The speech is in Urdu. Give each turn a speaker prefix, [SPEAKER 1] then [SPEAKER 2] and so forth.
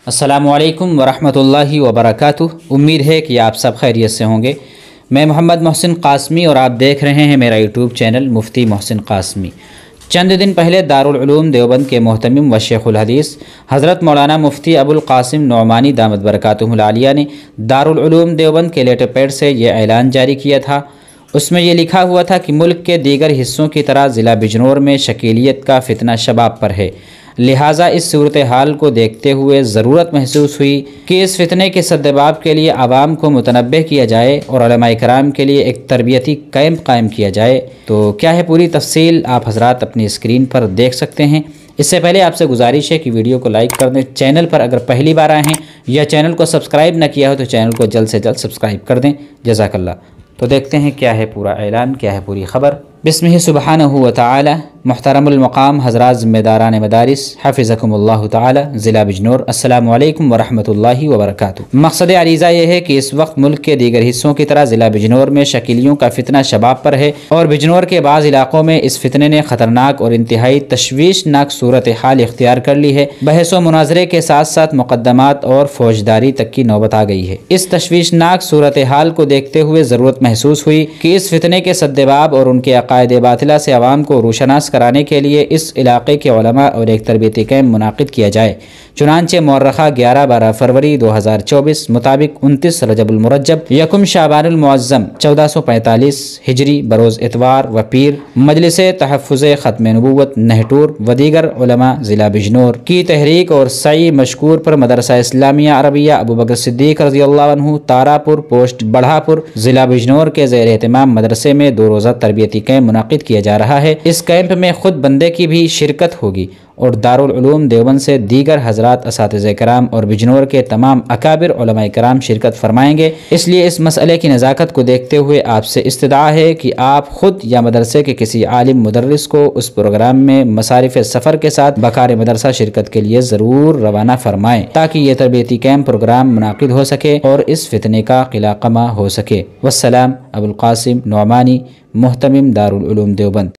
[SPEAKER 1] السلام علیکم ورحمۃ اللہ وبرکاتہ۔ امید ہے کہ آپ سب خیریت سے ہوں گے۔ میں محمد محسن قاسمی اور آپ دیکھ رہے ہیں میرا یوٹیوب چینل مفتی محسن قاسمی۔ چند دن پہلے دارالعلوم دیوبند کے محتمم و شیخ الحدیث حضرت مولانا مفتی ابو القاسم نعمانی دامت برکاتہ العالیہ نے دارالعلوم دیوبند کے لیٹر پیڈ سے یہ اعلان جاری کیا تھا۔ اس میں یہ لکھا ہوا تھا کہ ملک کے دیگر حصوں کی طرح ضلع بجنور میں شکیلیت کا فتنہ شباب پر ہے، لہٰذا اس صورتحال کو دیکھتے ہوئے ضرورت محسوس ہوئی کہ اس فتنے کے سدباب کے لیے عوام کو متنبہ کیا جائے اور علماء کرام کے لیے ایک تربیتی کیمپ قائم کیا جائے۔ تو کیا ہے پوری تفصیل آپ حضرات اپنی اسکرین پر دیکھ سکتے ہیں۔ اس سے پہلے آپ سے گزارش ہے کہ ویڈیو کو لائک کر دیں، چینل پر اگر پہلی بار آئے ہیں یا چینل کو سبسکرائب نہ کیا ہو تو چینل کو جلد سے جلد سبسکرائب کر دیں، جزاک اللہ۔ تو دیکھتے ہیں کیا ہے پورا اعلان، کیا ہے پوری خبر۔ بسمہ سبحانہ و تعالی۔ محترم المقام حضرات ذمہ داران مدارس حفظکم اللہ تعالی ضلع بجنور، السلام علیکم ورحمۃ اللہ وبرکاتہ۔ مقصد عریضہ یہ ہے کہ اس وقت ملک کے دیگر حصوں کی طرح ضلع بجنور میں شکیلیوں کا فتنہ شباب پر ہے اور بجنور کے بعض علاقوں میں اس فتنے نے خطرناک اور انتہائی تشویشناک صورتحال اختیار کر لی ہے۔ بحث و مناظرے کے ساتھ ساتھ مقدمات اور فوجداری تک کی نوبت آ گئی ہے۔ اس تشویشناک صورتحال کو دیکھتے ہوئے ضرورت محسوس ہوئی کہ اس فتنے کے سدباب اور ان کے عقائد باطلہ سے عوام کو روشناس کرانے کے لیے اس علاقے کے علماء اور ایک تربیتی کیمپ منعقد کیا جائے۔ چنانچہ مورخہ 11-12 فروری 2024 مطابق 29 رجب المرجب یکم شعبان المعظم 1445 ہجری بروز اتوار و پیر مجلس تحفظ ختم نبوت نہٹور و دیگر علماء ضلع بجنور کی تحریک اور سعی مشکور پر مدرسہ اسلامیہ عربیہ ابو بکر صدیق رضی اللہ عنہ تاراپور پوسٹ بڑھاپور ضلع بجنور کے زیر اہتمام مدرسے میں 2 روزہ تربیتی کیمپ منعقد کیا جا رہا ہے۔ اس کیمپ میں خود بندے کی بھی شرکت ہوگی اور دارالعلوم دیوبند سے دیگر حضرات اساتذہ کرام اور بجنور کے تمام اکابر علماء کرام شرکت فرمائیں گے۔ اس لیے اس مسئلے کی نزاکت کو دیکھتے ہوئے آپ سے استدعا ہے کہ آپ خود یا مدرسے کے کسی عالم مدرس کو اس پروگرام میں مصارف سفر کے ساتھ بکار مدرسہ شرکت کے لیے ضرور روانہ فرمائیں تاکہ یہ تربیتی کیمپ پروگرام منعقد ہو سکے اور اس فتنے کا قلع قمع ہو سکے۔ والسلام، ابو القاسم نعمانی، محتمم دارالعلوم دیوبند۔